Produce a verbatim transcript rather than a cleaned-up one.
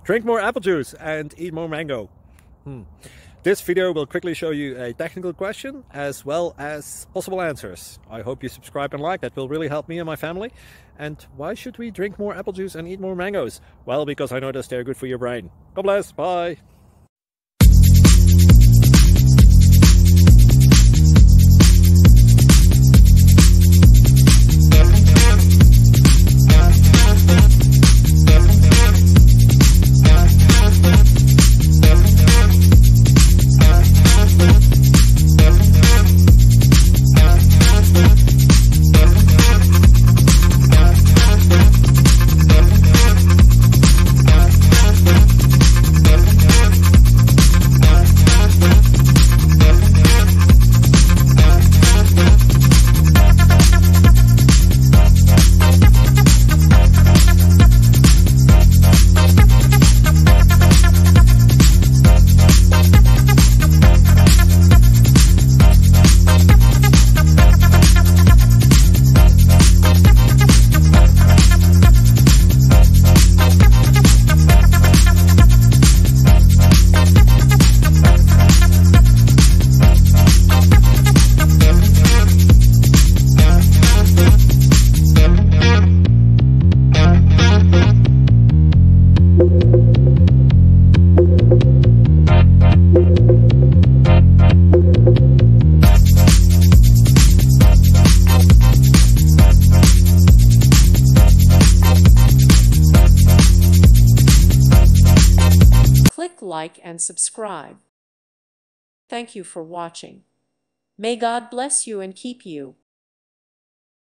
Drink more apple juice and eat more mango. Hmm. This video will quickly show you a technical question as well as possible answers. I hope you subscribe and like, that will really help me and my family. And why should we drink more apple juice and eat more mangoes? Well, because I noticed they're good for your brain. God bless, bye. Click like and subscribe. Thank you for watching. May God bless you and keep you.